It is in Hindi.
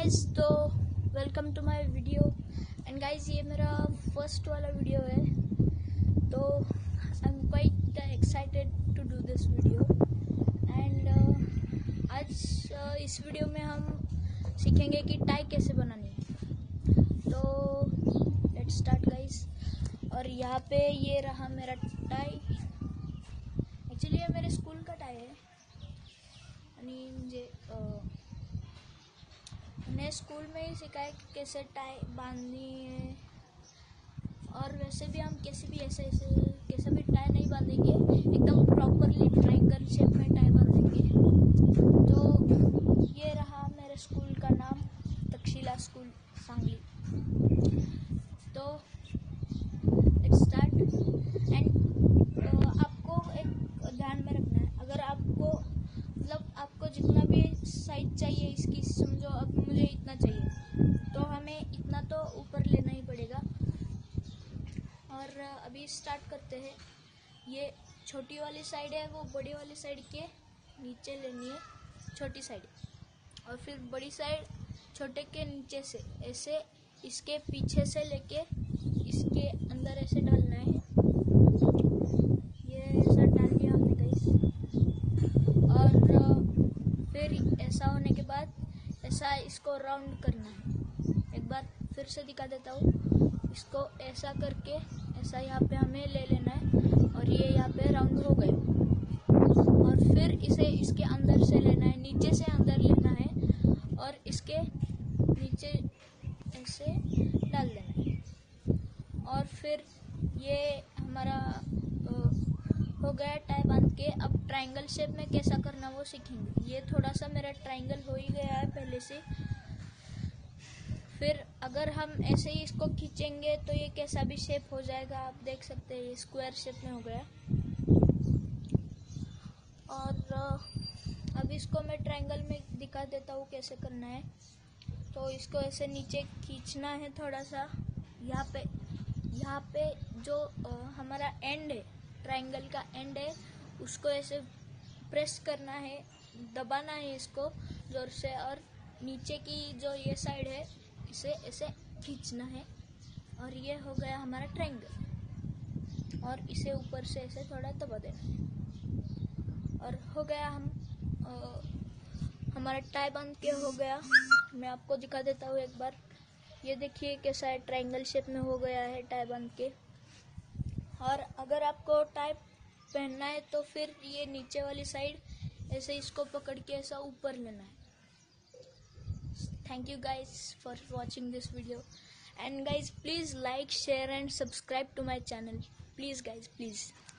गाइस, तो welcome to my video. And guys, ये मेरा फर्स्ट वाला वीडियो है, तो I am quite excited to do this video. And आज इस वीडियो में हम सीखेंगे कि टाई कैसे बनानी है। तो लेट्स स्टार्ट गाइस। और यहाँ पे ये रहा मेरा टाई। एक्चुअली ये मेरे स्कूल का टाई है, यानी मुझे मैंने स्कूल में ही सिखाया कि कैसे टाई बांधनी है। और वैसे भी हम कैसे भी ऐसे भी टाई नहीं बांधेंगे, एकदम प्रॉपरली ट्रायंगल शेप में टाई बांधेंगे। तो ये रहा मेरे स्कूल का नाम, तक्षशिला स्कूल सांगली। तो लेट्स स्टार्ट। एंड आपको एक ध्यान में रखना है, अगर आपको आपको जितना भी साइज चाहिए इसकी, समझो अब मुझे इतना चाहिए तो हमें इतना तो ऊपर लेना ही पड़ेगा। और अभी स्टार्ट करते हैं। ये छोटी वाली साइड है, वो बड़ी वाली साइड के नीचे लेनी है, छोटी साइड। और फिर बड़ी साइड छोटे के नीचे से ऐसे इसके पीछे से लेके इसके अंदर ऐसे डालना है। ये ऐसा डाल दिया हमने गाइस। और फिर ऐसा होने के बाद ऐसा इसको राउंड करना है। एक बार फिर से दिखा देता हूँ। इसको ऐसा करके ऐसा यहाँ पे हमें ले लेना है, और ये यहाँ पे राउंड हो गए। और फिर इसे इसके अंदर से लेना है, नीचे से अंदर लेना है, और इसके नीचे ऐसे डाल देना है। और फिर ये हमारा हो गया टाई बांध के। अब ट्रायंगल शेप में कैसा करना वो सीखेंगे। ये थोड़ा सा मेरा ट्रायंगल हो ही गया है पहले से। फिर अगर हम ऐसे ही इसको खींचेंगे तो ये कैसा भी शेप हो जाएगा, आप देख सकते हैं। ये स्क्वायर शेप में हो गया। और अब इसको मैं ट्रायंगल में दिखा देता हूँ कैसे करना है। तो इसको ऐसे नीचे खींचना है थोड़ा सा। यहाँ पे जो हमारा एंड है, ट्रायंगल का एंड है, उसको ऐसे प्रेस करना है, दबाना है इसको जोर से। और नीचे की जो ये साइड है इसे ऐसे खींचना है, और ये हो गया हमारा ट्रायंगल। और इसे ऊपर से ऐसे थोड़ा दबा देना है, और हो गया। हमारा टाई बांध के हो गया। मैं आपको दिखा देता हूँ एक बार। ये देखिए कैसा है, ट्रायंगल शेप में हो गया है टाई बांध के। और अगर आपको टाई पहनना है तो फिर ये नीचे वाली साइड ऐसे इसको पकड़ के ऐसा ऊपर लेना है। Thank you guys for watching this video, and guys please like, share and subscribe to my channel, please guys, please।